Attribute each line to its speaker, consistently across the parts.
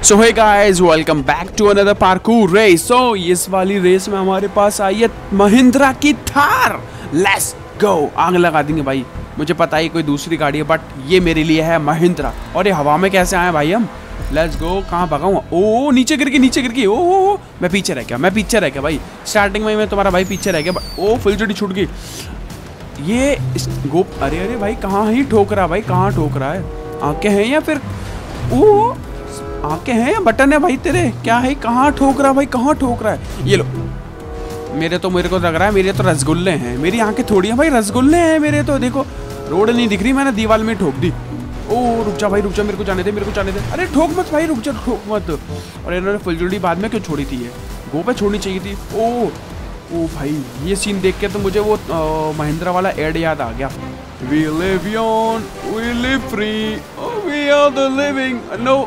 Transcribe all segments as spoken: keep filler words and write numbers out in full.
Speaker 1: So hey guys, welcome back to another parkour race. So इस वाली race में हमारे पास आई है महिंद्रा की थार। लेट्स गो, आग लगा देंगे भाई। मुझे पता है कोई दूसरी गाड़ी है, बट ये मेरे लिए है महिंद्रा। और ये हवा में कैसे आए भाई हम? Let's go. कहाँ भगाऊँ? ओ नीचे गिर गई, नीचे गिर गई। ओ मैं पीछे रह गया, मैं पीछे रह गया भाई। स्टार्टिंग में मैं तुम्हारा भाई पीछे रह गया। ओ फुल जोड़ी छूट गई ये गोप। अरे अरे भाई, कहाँ ही ठोक रहा भाई, कहाँ ठोक रहा है? आंखें हैं या फिर ओ आंखें हैं या बटन है भाई तेरे? क्या है, कहाँ ठोक रहा भाई, कहाँ ठोक रहा है? ये लो। मेरे तो मेरे को लग रहा है मेरे तो रसगुल्ले हैं। मेरी आंखें थोड़ी हैं भाई, रसगुल्ले हैं मेरे तो। देखो रोड नहीं दिख रही, मैंने दीवार में ठोक दी। ओ रुक जा भाई, रुक जा, मेरे को जाने दे, मेरे को जाने दे। अरे ठोक मत भाई, रुक जा, ठोक मत। और इन्होंने फुलझड़ी बाद में क्यों छोड़ी थी? ये गो पे छोड़नी चाहिए थी। ओ ओ भाई, ये सीन देख के तो मुझे वो महिंद्रा वाला एड याद आ गया। We live on, we live free, oh, we are the living, no,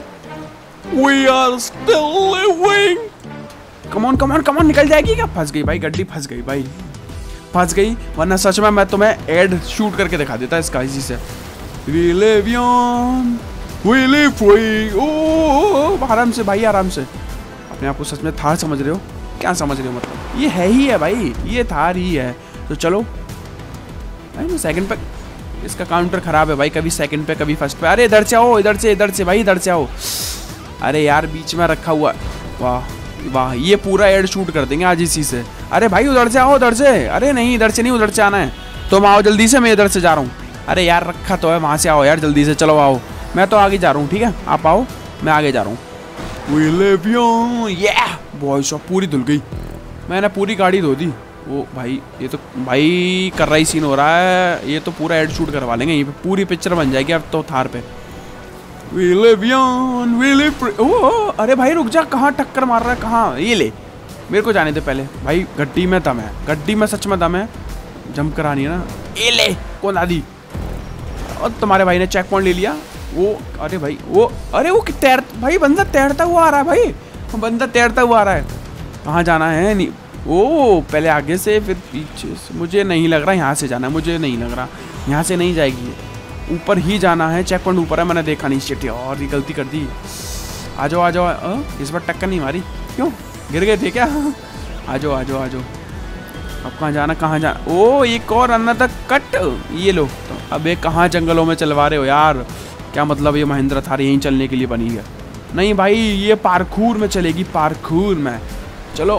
Speaker 1: we are still living. Come on, come on, come on, निकल जाएगी क्या? फंस गई भाई, गड्डी फंस गई भाई, फंस गई। वरना सच में मैं तुम्हें एड शूट करके दिखा देता इसका इसी से। We live on, we live free, oh, आराम से भाई, आराम से। अपने आप को सच में थार समझ रहे हो? क्या समझ रहे हो? मतलब ये है ही है भाई, ये थार ही है। तो चलो भाई, मैं सेकंड पे, इसका काउंटर खराब है भाई, कभी सेकंड पे कभी फर्स्ट पे। अरे इधर से आओ, इधर से, इधर से भाई, इधर से आओ। अरे यार बीच में रखा हुआ। वाह वाह, ये पूरा एड शूट कर देंगे आज इसी से। अरे भाई उधर से आओ, उधर से। अरे नहीं, इधर से नहीं, उधर से आना है। तुम आओ जल्दी से, मैं इधर से जा रहा हूँ। अरे यार रखा तो है, वहाँ से आओ यार जल्दी से। चलो आओ, मैं तो आगे जा रहा हूँ, ठीक है? आप आओ, मैं आगे जा रहा हूँ। We live on, yeah! Boy shop पूरी धुल गई, मैंने पूरी गाड़ी धो दी। वो भाई, ये तो भाई कर रहा ही सीन हो रहा है। ये तो पूरा एड शूट करवा लेंगे, ये पूरी पिक्चर बन जाएगी अब तो थार पे। We live on, we live free. ओ, अरे भाई रुक जा, कहाँ टक्कर मार रहा है? कहाँ? ये ले, मेरे को जाने दे पहले भाई। गड्डी में दम है, गड्डी में सच में दम है। जंप करानी है ना? ये ले, कौन आदि? और तुम्हारे भाई ने चेक पॉइंट ले लिया। वो अरे भाई, वो अरे वो तैर भाई, बंदा तैरता हुआ आ रहा है भाई, बंदा तैरता हुआ आ रहा है। कहाँ जाना है? नहीं, ओ पहले आगे से फिर पीछे से। मुझे नहीं लग रहा यहाँ से जाना है, मुझे नहीं लग रहा यहाँ से नहीं जाएगी, ऊपर ही जाना है। चेक पॉइंट ऊपर है, मैंने देखा नहीं। शिट यार, ये गलती कर दी। आ जाओ आ जाओ, इस बार टक्कर नहीं मारी। क्यों, गिर गए थे क्या? आ जाओ आ जाओ आ जाओ। अब कहाँ जाना, कहाँ जाना? ओ एक और अनदर कट, ये लो। तो अबे कहाँ जंगलों में चलवा रहे हो यार? क्या मतलब ये महिंद्रा थार यहीं चलने के लिए बनी है? नहीं भाई, ये पार्कोर में चलेगी, पार्कोर में। चलो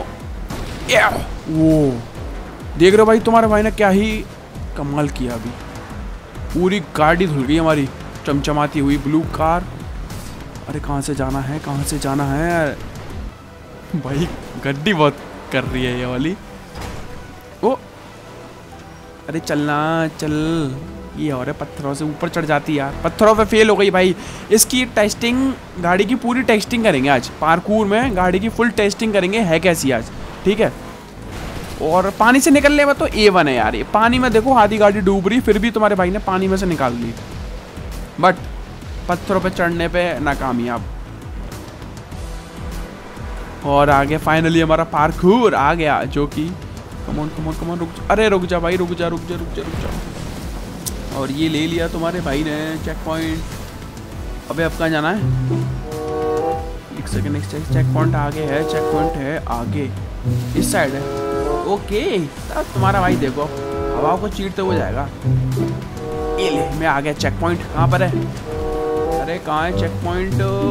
Speaker 1: वो देख रहे हो भाई, तुम्हारे भाई ने क्या ही कमाल किया। अभी पूरी गाड़ी धुल गई हमारी, चमचमाती हुई ब्लू कार। अरे कहाँ से जाना है, कहाँ से जाना है भाई? गड्डी बहुत कर रही है ये वाली। ओ अरे चलना, चल। ये और है, पत्थरों से ऊपर चढ़ जाती है यार। पत्थरों पे फेल हो गई भाई। इसकी टेस्टिंग, गाड़ी की पूरी टेस्टिंग करेंगे आज पार्कोर में। गाड़ी की फुल टेस्टिंग करेंगे है कैसी आज, ठीक है? और पानी से निकलने में तो ए वन है यार। ये पानी में देखो आधी गाड़ी डूब रही, फिर भी तुम्हारे भाई ने पानी में से निकाल ली। बट पत्थरों पे चढ़ने पे नाकामयाब। और आगे फाइनली हमारा पार्कोर आ गया, जो कि कमोन कमोन कमोन रुक जा। अरे रुक जा भाई, रुक जा रुक जा रुक जा रुक जा। और ये ले लिया तुम्हारे भाई ने चेक पॉइंट। अबे अब कहाँ जाना है? एक सेकंड, एक चेक पॉइंट आगे है, चेक पॉइंट है आगे, इस साइड है। ओके, तब तुम्हारा भाई देखो हवा को चीरते हुए जाएगा। ये ले, मैं आ गया। चेक पॉइंट कहाँ पर है? अरे कहाँ है चेक पॉइंट?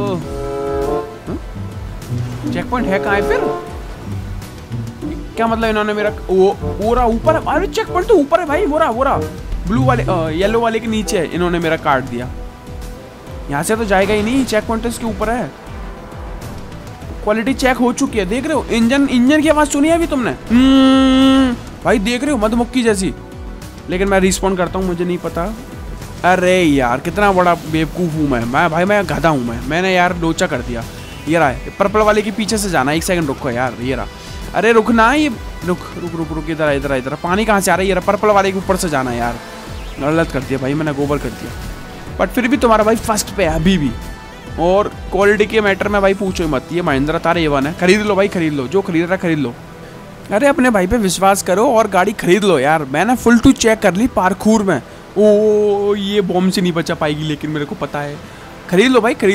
Speaker 1: चेक पॉइंट है कहाँ है फिर? क्या मतलब इन्होंने मेरा वो पूरा ऊपर? अरे चेक पॉइंट तो ऊपर है भाई, वो रहा वो रहा ब्लू वाले, येलो वाले के नीचे है। इन्होंने मेरा काट दिया। यहाँ से तो जाएगा ही नहीं, चेक पॉइंट तो इसके ऊपर है। क्वालिटी चेक हो चुकी है, देख रहे हो? इंजन इंजन की आवाज सुनी है अभी तुमने? भाई देख रहे हो, मधुमक्खी जैसी। लेकिन मैं रिस्पॉन्ड करता हूँ, मुझे नहीं पता। अरे यार कितना बड़ा बेवकूफ हूँ मैं मैं भाई, मैं गधा हूँ मैं। मैंने यार लोचा कर दिया। ये रहा है, पर्पल वाले के पीछे से जाना। एक सेकंड रुको यार, ये रहा। अरे रुकना, ये रुक रुक रुक रुक इधर इधर इधर। पानी कहाँ से आ रहा है? ये पर्पल वाले के ऊपर से जाना है यार। गलत कर दिया भाई मैंने, गोबर कर दिया। बट फिर भी तुम्हारा भाई फर्स्ट पे है अभी भी। और क्वालिटी के मैटर में भाई पूछो मत, ये महिंद्रा थार ए वन है। खरीद लो भाई, खरीद लो, जो खरीद रहा खरीद लो। अरे अपने भाई पे विश्वास करो और गाड़ी खरीद लो यार। मैंने फुल टू चेक कर ली पार्कोर में। ओ ये बॉम्ब से नहीं बचा पाएगी, लेकिन मेरे को पता है। खरीद लो भाई, खरीद लो।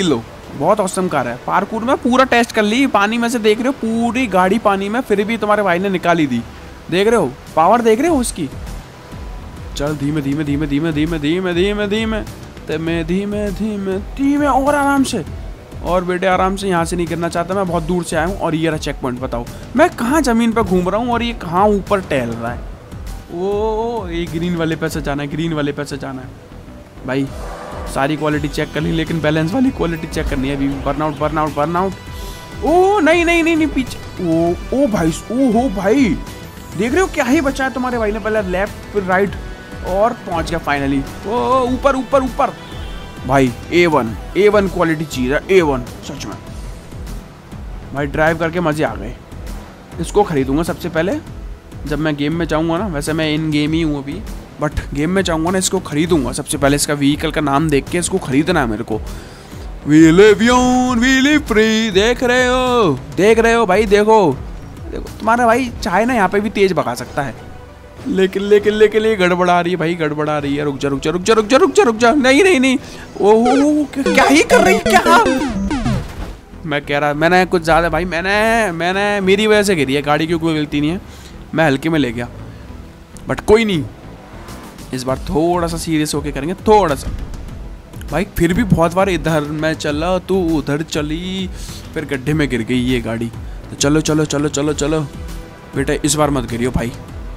Speaker 1: बहुत औसम कार है। पार्कूर में पूरा टेस्ट कर ली, पानी में से देख रहे हो पूरी गाड़ी पानी में, फिर भी तुम्हारे भाई ने निकाली दी। देख रहे हो पावर, देख रहे हो उसकी। चल धीमे धीमे धीमे धीमे धीमे धीमे धीमे धीमे धीमे धीमे धीमे धीमे और आराम से। और बेटे आराम से, यहाँ से नहीं गिरना चाहता मैं, बहुत दूर से आया हूँ। और ये रहा चेक पॉइंट। बताओ मैं कहाँ ज़मीन पर घूम रहा हूँ और ये कहाँ ऊपर टहल रहा है। ओ ये ग्रीन वाले पे से जाना है, ग्रीन वाले पे से जाना है भाई। सारी क्वालिटी चेक कर ली, लेकिन बैलेंस वाली क्वालिटी चेक करनी है अभी। Burnout burnout burnout. ओ नहीं नहीं नहीं नहीं पीछे। ओ ओ भाई, ओ हो भाई, देख रहे हो क्या ही बचा है तुम्हारे भाई ने। पहले लेफ्ट फिर राइट और पहुंच गया फाइनली। ओ ऊपर ऊपर ऊपर भाई। A one A one quality चीज़ है, ए वन सच में भाई। ड्राइव करके मज़े आ गए। इसको खरीदूंगा सबसे पहले जब मैं गेम में जाऊंगा ना। वैसे मैं इन गेम ही हूँ अभी, बट गेम में जाऊंगा ना इसको खरीदूंगा सबसे पहले। इसका व्हीकल का नाम देख के इसको खरीदना है मेरे को। We live on, we live free। देख रहे हो देख रहे हो भाई, देखो देखो तुम्हारा भाई चाहे ना यहाँ पे भी तेज भगा सकता है, लेकिन लेकिन लेकिन ये गड़बड़ा रही है भाई, गड़बड़ा रही है। रुक जा रुक जा रुक जा रुक जा रुक जा रुक जा। नहीं नहीं नहीं, ओहो क्या ही कर रही है क्या। मैं कह रहा मैंने कुछ ज़्यादा भाई, मैंने मैंने मेरी वजह से गिरी है गाड़ी की, कोई गलती नहीं है। मैं हल्के में ले गया, बट कोई नहीं, इस बार थोड़ा सा सीरियस होके करेंगे थोड़ा सा भाई। फिर भी बहुत बार इधर मैं चला तू उधर चली, फिर गड्ढे में गिर गई ये गाड़ी। तो चलो चलो चलो चलो चलो बेटा, इस बार मत गिरियो भाई,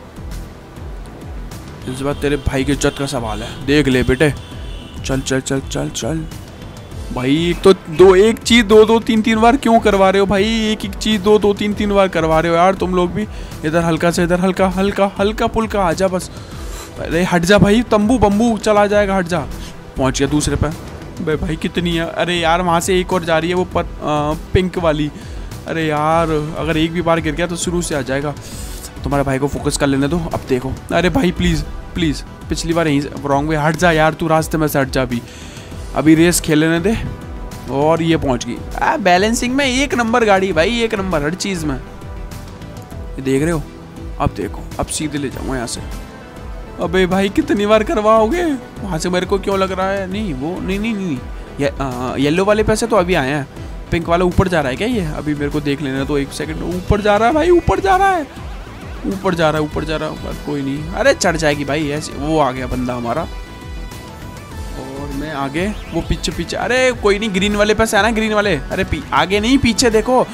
Speaker 1: इस बार तेरे भाई की इज्जत का सवाल है। देख ले बेटे, चल चल चल चल चल भाई। एक तो दो एक चीज़ दो दो तीन तीन बार क्यों करवा रहे हो भाई। एक एक चीज़ दो दो तीन तीन बार करवा रहे हो यार तुम लोग भी। इधर हल्का से, इधर हल्का हल्का हल्का पुल्का, आजा बस। अरे हट जा भाई, तंबू बम्बू चला जाएगा, हट जा। पहुंच गया दूसरे पे भाई। भाई कितनी है, अरे यार वहाँ से एक और जा रही है वो पत, आ, पिंक वाली। अरे यार अगर एक भी बार गिर गया तो शुरू से आ जाएगा। तुम्हारे भाई को फोकस कर लेने दो। अब देखो, अरे भाई प्लीज़ प्लीज़, पिछली बार यहीं रॉन्ग वे, हट जा यार तू, रास्ते में से हट जा। अभी अभी रेस खेल लेने दे। और ये पहुंच गई। आ, बैलेंसिंग में एक नंबर गाड़ी भाई, एक नंबर हर चीज़ में। ये देख रहे हो। अब देखो, अब सीधे ले जाऊँगा यहाँ से। अबे भाई कितनी बार करवाओगे, वहाँ से मेरे को क्यों लग रहा है। नहीं वो नहीं नहीं नहीं ये, आ, येलो वाले पैसे तो अभी आए हैं, पिंक वाला ऊपर जा रहा है क्या ये। अभी मेरे को देख लेना तो एक सेकंड। ऊपर जा रहा है भाई, ऊपर जा रहा है, ऊपर जा रहा है, ऊपर जा रहा है। कोई नहीं, अरे चढ़ जाएगी भाई ऐसे। वो आ गया बंदा हमारा, और मैं आगे, वो पीछे पीछे। अरे कोई नहीं, ग्रीन वाले पैसे आना, ग्रीन वाले। अरे आगे नहीं पीछे देखो।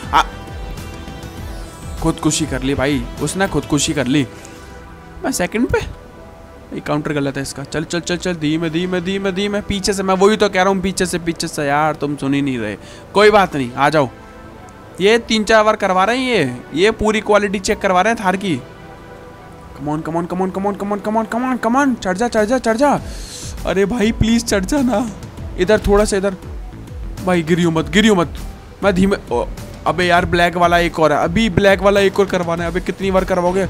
Speaker 1: खुदकुशी कर ली भाई उसने, खुदकुशी कर ली। मैं सेकंड पे, ये काउंटर गलत है इसका। चल चल चल चल धीमे धीमे धीमे धीमे, पीछे से। मैं वही तो कह रहा हूँ, पीछे से पीछे से यार, तुम सुन ही नहीं रहे। कोई बात नहीं, आ जाओ। ये तीन चार बार करवा रहे हैं ये ये पूरी क्वालिटी चेक करवा रहे हैं थार की। Come on come on come on come on come on come on come on come on, चढ़ जा चढ़ जा चढ़ जा। अरे भाई प्लीज चढ़ जा ना, इधर थोड़ा सा इधर भाई। गिरियो मत गिरियो मत, मैं धीमे। अबे यार ब्लैक वाला एक और है, अभी ब्लैक वाला एक और करवाना है। अबे कितनी बार करवाओगे।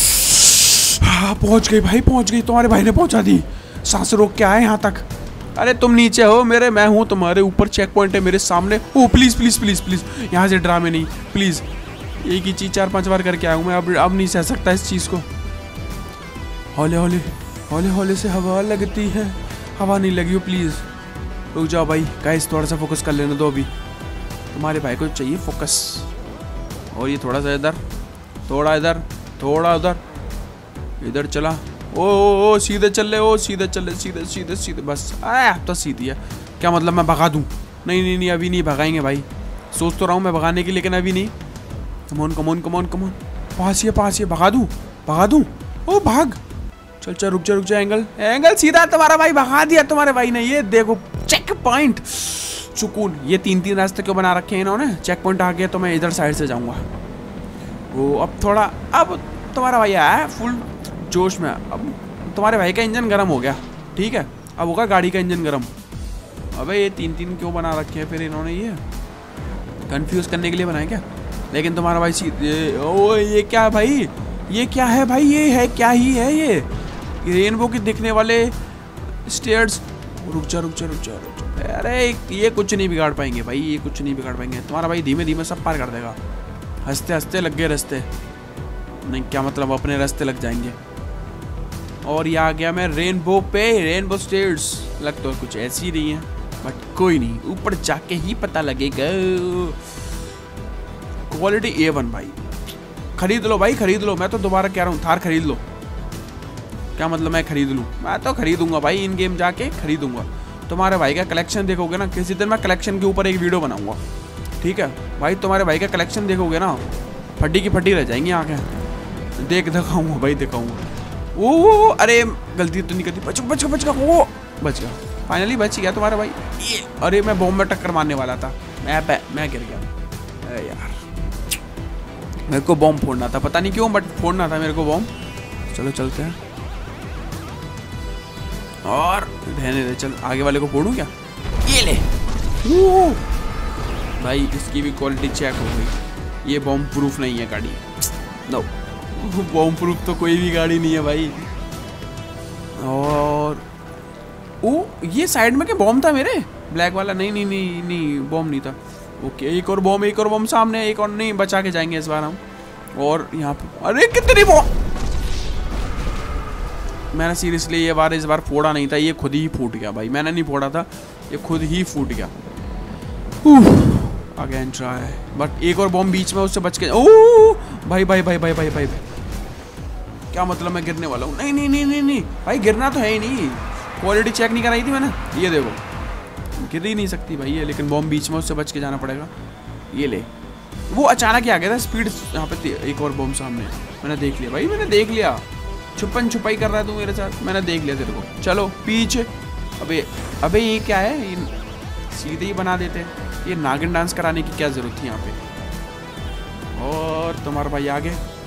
Speaker 1: हाँ पहुंच गई भाई, पहुंच गई। तुम्हारे भाई ने पहुंचा दी, सांस रोक के आए यहाँ तक। अरे तुम नीचे हो मेरे, मैं हूँ तुम्हारे ऊपर। चेक पॉइंट है मेरे सामने। ओ प्लीज़ प्लीज़ प्लीज़ प्लीज़, यहाँ से ड्रामे नहीं प्लीज़। एक ही चीज़ चार पांच बार करके आया हूँ मैं, अब अब नहीं सह सकता इस चीज़ को। हौले हौले हौले हौले से हवा लगती है, हवा नहीं लगी हो प्लीज़। रुक जाओ भाई, गाइस थोड़ा सा फोकस कर लेने दो अभी। तुम्हारे भाई को चाहिए फोकस। और ये थोड़ा सा इधर, थोड़ा इधर, थोड़ा उधर, इधर चला। ओ ओ ओ सीधे चल ले, ओ सीधे चल ले, सीधे सीधे सीधे बस। आ तो सीधी है, क्या मतलब मैं भगा दूं। नहीं नहीं नहीं, अभी नहीं भगाएंगे भाई। सोच तो रहा हूँ मैं भगाने की, लेकिन अभी नहीं। Come on come on come on come on, pass ये पास ये, भगा दूं भगा दूं। ओ भाग, चल चल रुक जा रुक जा। एंगल एंगल सीधा, तुम्हारा भाई भगा दिया तुम्हारे भाई ने। ये देखो चेक पॉइंट, सुकून। ये तीन तीन रास्ते क्यों बना रखे हैं इन्होंने। चेक पॉइंट आ गया तो मैं इधर साइड से जाऊँगा। वो अब थोड़ा, अब तुम्हारा भाई आया है फुल जोश में। अब तुम्हारे भाई का इंजन गर्म हो गया, ठीक है। अब होगा गाड़ी का इंजन गर्म। अबे ये तीन तीन क्यों बना रखे हैं फिर इन्होंने, ये कंफ्यूज करने के लिए बनाया क्या। लेकिन तुम्हारा भाई सीधे, ओ ये क्या है भाई, ये क्या है भाई, ये है क्या ही है ये रेनबो के दिखने वाले स्टेयर्स। रुक जा रुक जा रुक जा रुक जा। अरे ये कुछ नहीं बिगाड़ पाएंगे भाई, ये कुछ नहीं बिगाड़ पाएंगे। तुम्हारा भाई धीमे धीमे सब पार कर देगा। हंसते हंसते लग गए रास्ते, नहीं क्या मतलब अपने रास्ते लग जाएंगे। और ये आ गया मैं रेनबो पे, रेनबो स्टेयर्स। लग तो कुछ ऐसी ही नहीं है, बट कोई नहीं, ऊपर जाके ही पता लगेगा। क्वालिटी ए वन भाई, खरीद लो भाई खरीद लो। मैं तो दोबारा कह रहा हूँ थार खरीद लो। क्या मतलब मैं खरीद लूँ? मैं तो खरीदूंगा भाई, इन गेम जाके खरीदूंगा। तुम्हारे भाई का कलेक्शन देखोगे ना, किसी दिन मैं कलेक्शन के ऊपर एक वीडियो बनाऊंगा, ठीक है भाई। तुम्हारे भाई का कलेक्शन देखोगे ना, फटी की फटी रह जाएंगी आंखें। देख दिखाऊंगा भाई दिखाऊंगा। ओ अरे गलती तो नहीं करती, बच बच बच गया, वो बच गया, फाइनली बच गया तुम्हारा भाई। ये अरे मैं बॉम्ब में टक्कर मारने वाला था, मैं मैं गिर गया। अरे यार मेरे को बॉम्ब फोड़ना था, पता नहीं क्यों बट फोड़ना था मेरे को बॉम्ब। चलो चलते हैं और रहने दे, चल आगे वाले को फोड़ूं क्या? ये ले भाई, इसकी भी क्वालिटी चेक हो गई। ये बॉम्ब प्रूफ नहीं है गाड़ी, नो बॉम्ब प्रूफ तो कोई भी गाड़ी नहीं है भाई। और ओ ये साइड में क्या बॉम्ब था मेरे, ब्लैक वाला? नहीं नहीं नहीं नहीं बॉम्ब नहीं था। ओके एक और बॉम्ब, एक और बॉम्ब सामने, एक और नहीं, बचा के जाएंगे इस बार हम। और यहाँ पे अरे कितनी बॉम्ब, मैंने सीरियसली ये बार इस बार फोड़ा नहीं था, ये खुद ही फूट गया भाई। मैंने नहीं फोड़ा था, ये खुद ही फूट गया। अगेन ट्राई, बट एक और बॉम्ब बीच में, उससे बच के। ओह भाई भाई भाई भाई भाई भाई क्या मतलब मैं गिरने वाला हूँ? नहीं नहीं नहीं नहीं नहीं भाई गिरना तो है ही नहीं, क्वालिटी चेक नहीं कराई थी मैंने। ये देखो गिर ही नहीं सकती भाई ये, लेकिन बॉम्ब बीच में, उससे बच के जाना पड़ेगा। ये ले, वो अचानक ही आ गया था स्पीड यहाँ पे। एक और बॉम्ब सामने, मैंने देख लिया भाई, मैंने देख लिया। छुपन छुपाई कर रहा है तू मेरे साथ, मैंने देख लिया तेरे को। चलो पीछे। अबे अबे ये क्या है, ये सीधे ही बना देते। ये नागिन डांस कराने की क्या जरूरत थी यहाँ पे? और तुम्हारा भाई आगे,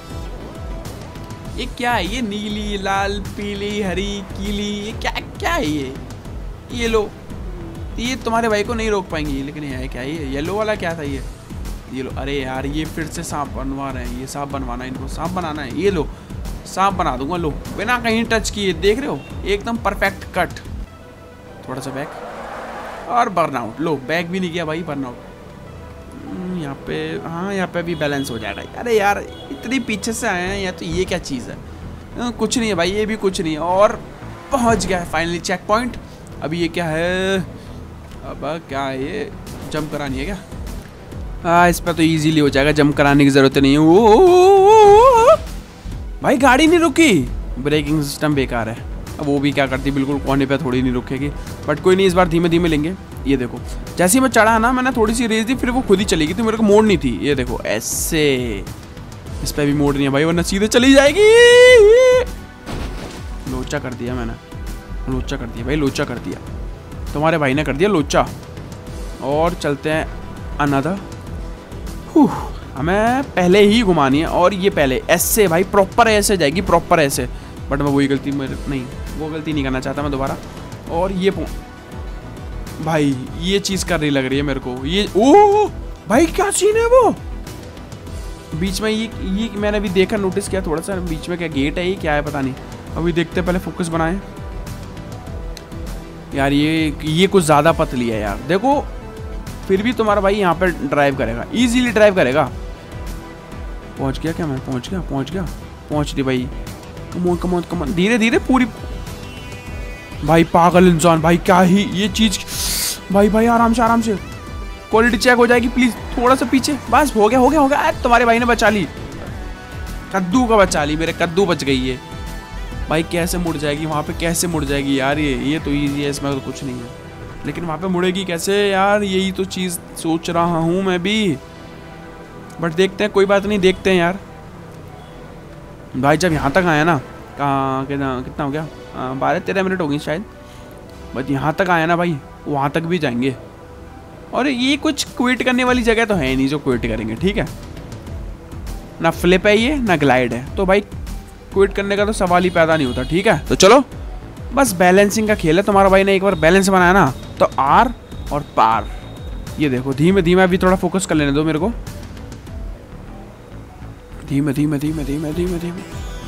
Speaker 1: ये क्या है? ये नीली लाल पीली हरी कीली, ये क्या क्या है ये? ये लो, ये तुम्हारे भाई को नहीं रोक पाएंगी। लेकिन ये है क्या, ये येलो वाला क्या था? ये ये लो। अरे यार ये फिर से सांप बनवा रहे हैं, ये सांप बनवाना है, इनको सांप बनाना है। ये लो सांप बना दूंगा, लो बिना कहीं टच किए, देख रहे हो एकदम परफेक्ट कट। थोड़ा सा बैक और बर्नआउट, लो बैक भी नहीं किया भाई, बर्नआउट। यहाँ पे हाँ, यहाँ पे भी बैलेंस हो जाएगा। अरे यार इतनी पीछे से आए हैं, या तो ये क्या चीज़ है? कुछ नहीं है भाई, ये भी कुछ नहीं है। और पहुँच गया है फाइनली चेक पॉइंट। अभी ये क्या है? अब क्या है ये? जंप करानी है क्या? हाँ इस पर तो इजीली हो जाएगा, जंप कराने की ज़रूरत नहीं है। ओ भाई गाड़ी नहीं रुकी, ब्रेकिंग सिस्टम बेकार है। अब वो भी क्या करती, बिल्कुल कोने पे थोड़ी नहीं रुकेगी। बट कोई नहीं, इस बार धीमे धीमे लेंगे। ये देखो जैसे ही मैं चढ़ा ना, मैंने थोड़ी सी रेस दी, फिर वो खुद ही चलेगी, तो मेरे को मोड़ नहीं थी। ये देखो ऐसे, इस पर भी मोड़ नहीं है भाई, वरना सीधे चली जाएगी। लोचा कर दिया मैंने, लोचा कर दिया भाई, लोचा कर दिया तुम्हारे भाई ने कर दिया लोचा। और चलते हैं अनदर। हमें पहले ही घुमानी है, और ये पहले ऐसे भाई, प्रॉपर ऐसे जाएगी, प्रॉपर ऐसे। बट मैं वही गलती मेरे नहीं, वो गलती नहीं करना चाहता मैं दोबारा। और ये भाई ये चीज़ कर रही लग रही है मेरे को। ये ओ भाई क्या सीन है वो बीच में? ये ये मैंने अभी देखा, नोटिस किया थोड़ा सा बीच में, क्या गेट है ये, क्या है पता नहीं। अभी देखते हैं, पहले फोकस बनाए यार। ये ये कुछ ज़्यादा पतली है यार, देखो। फिर भी तुम्हारा भाई यहाँ पर ड्राइव करेगा, इजीली ड्राइव करेगा। पहुँच गया क्या मैं? पहुँच गया पहुँच गया पहुँच दी भाई। कमोन कमोन कमोन, धीरे धीरे पूरी। भाई पागल इंसान भाई, क्या ही ये चीज़। भाई भाई आराम से आराम से, क्वालिटी चेक हो जाएगी प्लीज़। थोड़ा सा पीछे, बस हो गया हो गया हो गया। तुम्हारे भाई ने बचा ली, कद्दू का बचा ली, मेरे कद्दू बच गई है भाई। कैसे मुड़ जाएगी वहाँ पे, कैसे मुड़ जाएगी यार? ये ये तो ईजी है, इसमें तो कुछ नहीं है। लेकिन वहाँ पे मुड़ेगी कैसे यार? यही तो चीज़ सोच रहा हूँ मैं भी। बट देखते हैं, कोई बात नहीं, देखते हैं यार। भाई जब यहाँ तक आया ना, कहाँ कितना कितना हो गया, बारह तेरह मिनट हो गई शायद। बट यहाँ तक आया ना भाई, वहाँ तक भी जाएंगे। और ये कुछ क्विट करने वाली जगह तो है नहीं जो क्विट करेंगे, ठीक है ना? फ्लिप है ये, ना ग्लाइड है, तो भाई क्विट करने का तो सवाल ही पैदा नहीं होता, ठीक है? तो चलो बस बैलेंसिंग का खेल है। तुम्हारा भाई ने एक बार बैलेंस बनाया ना, तो आर और पार। ये देखो धीमे धीमे, अभी थोड़ा फोकस कर लेने दो मेरे को। धीमे धीमे धीमे धीमे धीमे धीमे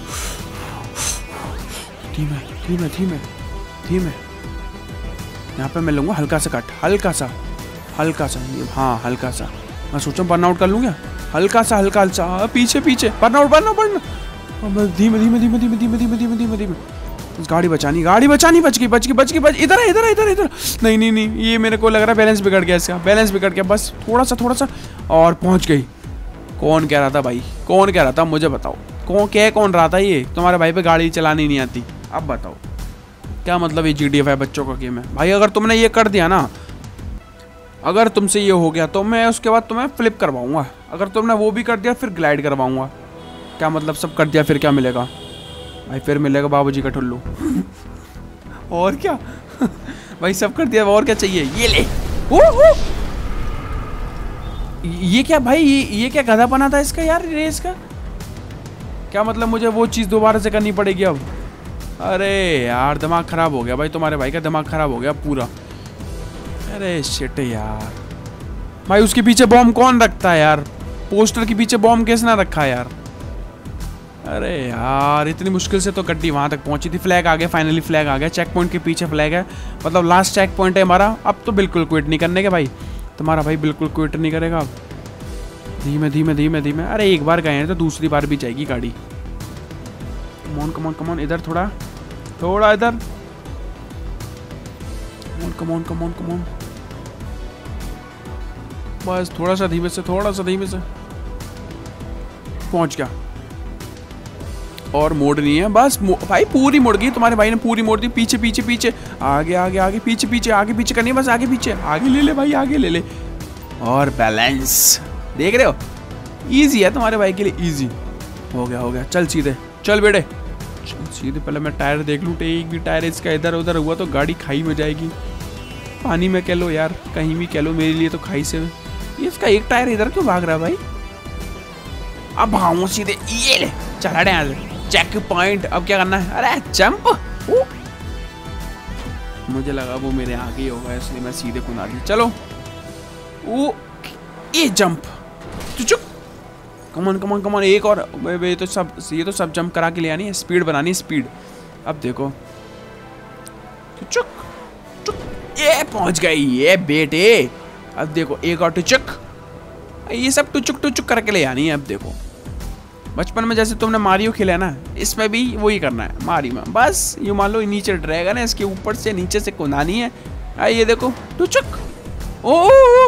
Speaker 1: धीमे धीमे धीमे धीमे। यहाँ पे मैं लूँगा हल्का सा कट, हल्का सा हल्का सा, हाँ हल्का सा। मैं सोचा बर्नआउट कर लूँगा, हल्का सा हल्का सा। पीछे पीछे, बर्नआउट बर्नआउट बर्नआउट। धीमे धीमे धीमे धीमे धीमे धीमे धीमे धीमे धीमे। गाड़ी बचानी, गाड़ी बचानी, बच गई बच गई बच गई बच इधर है इधर है इधर इधर। नहीं नहीं नहीं, ये मेरे को लग रहा है बैलेंस बिगड़ गया इसका, बैलेंस बिगड़ गया। बस थोड़ा सा थोड़ा सा और पहुंच गई। कौन कह रहा था भाई, कौन कह रहा था मुझे बताओ, कौन कह कौन रहा था ये तुम्हारे भाई पे गाड़ी चलानी नहीं आती? अब बताओ क्या मतलब ये जी टी ए फाइव बच्चों का गेम है भाई। अगर तुमने ये कर दिया ना, अगर तुमसे ये हो गया तो मैं उसके बाद तुम्हें फ्लिप करवाऊंगा। अगर तुमने वो भी कर दिया फिर ग्लाइड करवाऊंगा। क्या मतलब सब कर दिया फिर क्या मिलेगा भाई? फिर मिलेगा बाबूजी का ठुल्लू। और क्या भाई, सब कर दिया और क्या चाहिए? ये ले। ओ, ओ! ये क्या भाई, ये, ये क्या गधापना था इसका यार रेस का? क्या मतलब मुझे वो चीज़ दोबारा से करनी पड़ेगी अब? अरे यार दिमाग खराब हो गया भाई, तुम्हारे भाई का दिमाग खराब हो गया पूरा। अरे शिट यार भाई, उसके पीछे बॉम्ब कौन रखता है यार? पोस्टर के पीछे बॉम्ब कैसे ना रखा है यार? अरे यार इतनी मुश्किल से तो गड्डी वहां तक पहुंची थी। फ्लैग आ गया, फाइनली फ्लैग आ गया। चेक पॉइंट के पीछे फ्लैग है, मतलब लास्ट चेक पॉइंट है हमारा। अब तो बिल्कुल क्विट नहीं करने के भाई, तुम्हारा भाई बिल्कुल क्विट नहीं करेगा अब। धीमे धीमे धीमे धीमे, अरे एक बार गए हैं तो दूसरी बार भी जाएगी गाड़ी। कमॉन कमॉन कमॉन, इधर थोड़ा थोड़ा इधर, कमॉन कमॉन कमॉन, बस थोड़ा सा धीमे से, थोड़ा सा धीमे से पहुंच गया। और मोड़ नहीं है बस भाई, पूरी मुड़ गई तुम्हारे भाई ने, पूरी मोड़ दी। पीछे पीछे पीछे, आगे आगे आगे, पीछे पीछे, आगे पीछे करनी है बस, आगे पीछे, आगे ले ले भाई, आगे ले ले। और बैलेंस देख रहे हो, इजी है तुम्हारे भाई के लिए, इजी हो गया हो गया। चल सीधे चल बेटे, चल सीधे। पहले मैं टायर देख लूँ, एक भी टायर इसका इधर उधर हुआ तो गाड़ी खाई में जाएगी। पानी में कह लो यार, कहीं भी कह लो, मेरे लिए तो खाई से। ये इसका एक टायर इधर क्यों भाग रहा है भाई? अब भागूं सीधे, ये ले चला रहे हैं चेक पॉइंट। अब क्या करना है? अरे जंप। मुझे लगा वो मेरे आगे ही होगा इसलिए मैं सीधे कुना दी। चलो ओ ये जंप, चुप। कमॉन कमॉन कमॉन, एक और। ये तो सब ये तो सब जंप करा के ले आनी है, स्पीड बनानी है, स्पीड। अब देखो चुक चुक, ये पहुंच गई ये बेटे। अब देखो एक और टुचुक, ये सब टुचुक टुचुक करके ले आनी है। अब देखो बचपन में जैसे तुमने मारियो खेला है ना, इसमें भी वही करना है मारियो में। बस ये मान लो नीचे ड्रैगन है, इसके ऊपर से नीचे से कुनानी है। आ ये देखो टुचुक, ओ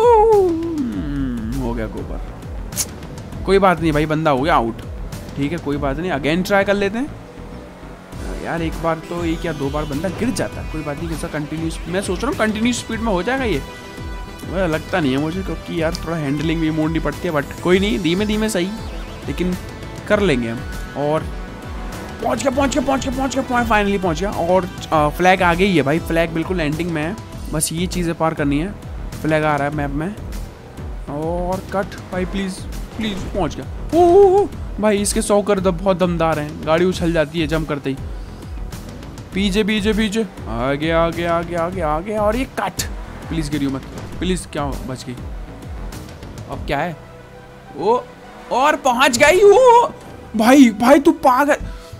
Speaker 1: हो गया गोबर। कोई बात नहीं भाई, बंदा हो गया आउट। ठीक है कोई बात नहीं, अगेन ट्राई कर लेते हैं यार। एक बार तो एक या दो बार बंदा गिर जाता है, कोई बात नहीं। कैसा कंटिन्यूस, मैं सोच रहा हूँ कंटिन्यूस स्पीड में हो जाएगा ये, वह लगता नहीं है मुझे, क्योंकि यार थोड़ा हैंडलिंग भी मोड़नी पड़ती है। बट कोई नहीं, धीमे धीमे सही, लेकिन कर लेंगे हम। और पहुंच गया पहुंच गया पहुंच गया पहुंच गया फाइनली पहुंच गया। और फ्लैग आ गई है भाई, फ्लैग बिल्कुल एंडिंग में है, बस ये चीज़ें पार करनी है। फ्लैग आ रहा है मैप में, और कट भाई प्लीज़ प्लीज़, पहुंच गया। ओह भाई इसके सौ कर दब बहुत दमदार हैं, गाड़ी उछल जाती है जंप करते ही। पीछे पीछे पीछे, आगे आगे आगे आगे आगे, और ये कट। प्लीज़ गिरियो मत, प्लीज़। क्या बच गई? अब क्या है? ओ और पहुंच गई। ओ भाई भाई तू पागल,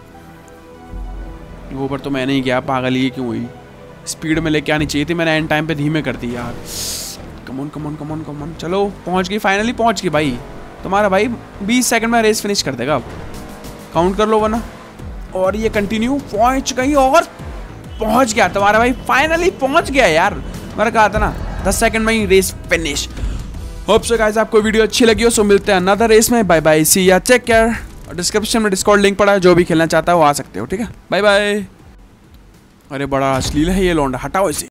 Speaker 1: ऊपर तो मैंने ही किया, पागल ये क्यों हुई? स्पीड में लेके आनी चाहिए थी, मैंने एंड टाइम पे धीमे कर दी यार। कमॉन कमॉन कमॉन कमॉन, चलो पहुंच गई, फाइनली पहुंच गई भाई। तुम्हारा भाई बीस सेकंड में रेस फिनिश कर देगा, अब काउंट कर लो वरना। और ये कंटिन्यू, पहुंच गई और पहुंच गया तुम्हारा भाई, फाइनली पहुंच गया यार। मैंने कहा था ना दस सेकंड में ही race finish. Hope so guys आपको वीडियो अच्छी लगी हो, सो मिलते हैं अनदर रेस में। Bye bye, see ya, take care. और डिस्क्रिप्शन में डिस्कॉर्ड लिंक पड़ा है, जो भी खेलना चाहता है वो आ सकते हो। ठीक है, बाय बाय। अरे बड़ा अश्लील है ये लौंडा, हटाओ इसे।